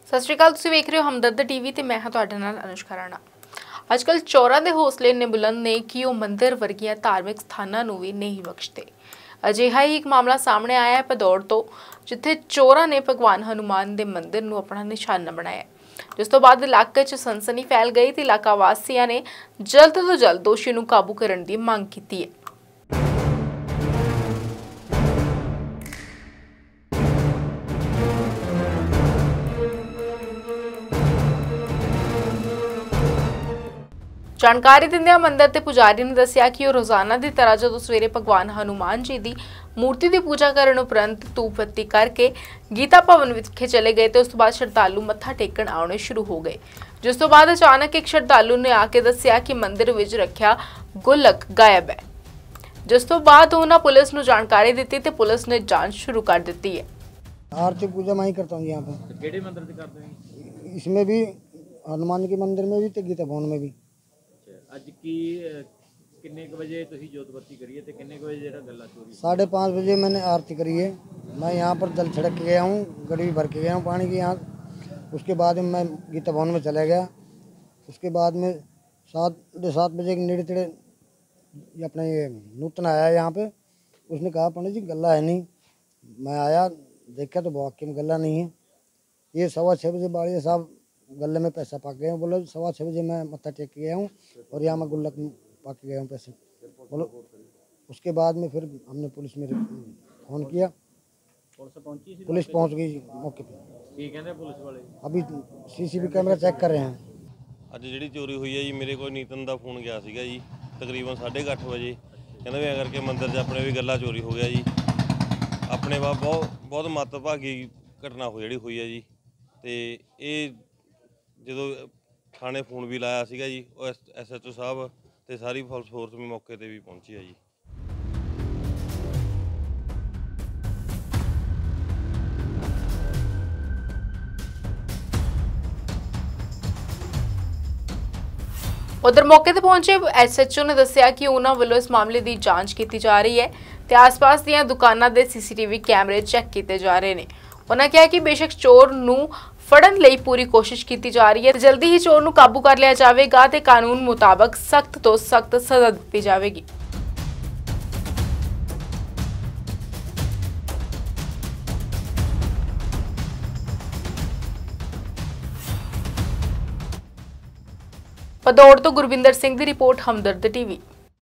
सत श्री अकाल, तुसीं वेख रहे हो हमदर्द टीवी ते मैं हां तुहाडे नाल अनुष्का राणा। अजकल चोरां दे हौसले इन्ने बुलंद ने कि ਉਹ मंदिर वर्गियां धार्मिक स्थानां नूं भी नहीं बख्शते। अजिहा ही एक मामला सामने आया है भदौड़ तो, जिथे चोरां ने भगवान हनुमान दे मंदिर नूं अपना निशाना बनाया, जिस तो बाद इलाके 'च सनसनी फैल गई ते इलाका वासियां ने जल्द तो जल्द दोषी नूं काबू करन दी मंग कीती है। जानकारी दिंदियां मंदिर के पुजारी ने दस्सिया कि वो रोजाना की तरह जो सवेरे भगवान हनुमान जी की मूर्ति की पूजा करने उपरंत धूप बत्ती करके गीता भवन विखे चले गए तो उस तो बाद श्रद्धालु मत्था टेकन आने शुरू हो गए, जिस तो बाद अचानक एक श्रद्धालु ने आके दस्सिया कि मंदिर विच रखिया गुल्लक गायब है, जिस तो बाद उन्होंने पुलिस नूं जानकारी दी तो पुलिस ने जांच शुरू कर दी है। आरती पूजा मैं ही करता हूँ यहाँ पे। केड़े मंदिर से करते हैं? इसमें भी हनुमान के मंदिर में भी तो गीता भवन में भी। ਅੱਜ ਕੀ किन्ने बजे तुसी जोत बत्ती करिए ते किन्ने बजे जेड़ा गल्ला चोरी? 5:30 बजे मैंने आरती करी है। मैं यहाँ पर जल छिड़क के गया हूँ, गड़ी भर के गया हूँ पानी की यहाँ। उसके बाद में मैं गीता भवन में चला गया। उसके बाद में 7:30 बजे के नेड़े तेड़े अपना ये नूतन आया यहाँ पे। उसने कहा पंडित जी गला है नहीं। मैं आया देखा तो वाकई में गला नहीं है। ये 6:15 बजे बाड़िया साहब गले में पैसा पक गए। बोलो 6:15 बजे मैं मत्था टेक के गया हूँ और यहाँ मैं गुल्लक पक गया हूँ पैसे। बोलो उसके बाद में फिर हमने पुलिस में फोन किया। पुलिस पहुँच गई मौके पे। पुलिस वाले अभी सीसीटीवी कैमरा चेक कर रहे हैं। ਅੱਜ ਜਿਹੜੀ ਚੋਰੀ ਹੋਈ ਹੈ ਜੀ, ਮੇਰੇ ਕੋਲ ਨੀਤਨ ਦਾ ਫੋਨ ਗਿਆ ਸੀਗਾ ਜੀ ਤਕਰੀਬਨ 8:30 ਵਜੇ। ਕਹਿੰਦਾ ਵੀ ਐਂ ਕਰਕੇ ਮੰਦਿਰ 'ਚ ਆਪਣੇ ਵੀ ਗੱਲਾ ਚੋਰੀ ਹੋ ਗਿਆ ਜੀ। ਆਪਣੇ ਵਾ ਬਹੁਤ ਮੱਤਭਾਗੀ ਘਟਨਾ ਹੋਈ ਜਿਹੜੀ ਹੋਈ ਹੈ ਜੀ। ਤੇ ਇਹ ਜਦੋਂ ਥਾਣੇ ਫੋਨ ਵੀ ਲਾਇਆ ਸੀਗਾ ਜੀ, ਉਹ SHO ਸਾਹਿਬ ਤੇ ਸਾਰੀ ਪੁਲਿਸ ਫੋਰਸ ਵੀ ਮੌਕੇ ਤੇ ਵੀ ਪਹੁੰਚੀ ਹੈ ਜੀ। उधर मौके पर पहुंचे SHO ने दस्सिया कि उन्होंने वालों इस मामले की जांच की जा रही है ते आस-पास दीयां दुकानां दे CCTV कैमरे चेक किए जा रहे हैं। उन्होंने कहा कि बेशक चोर नूं फड़न लई पूरी कोशिश की जा रही है, जल्दी ही चोर नूं काबू कर लिया जाएगा ते कानून मुताबक सख्त तो सख्त सजा दी जाएगी। भदौड़ तो गुरविंदर सिंह की रिपोर्ट हमदर्द टीवी।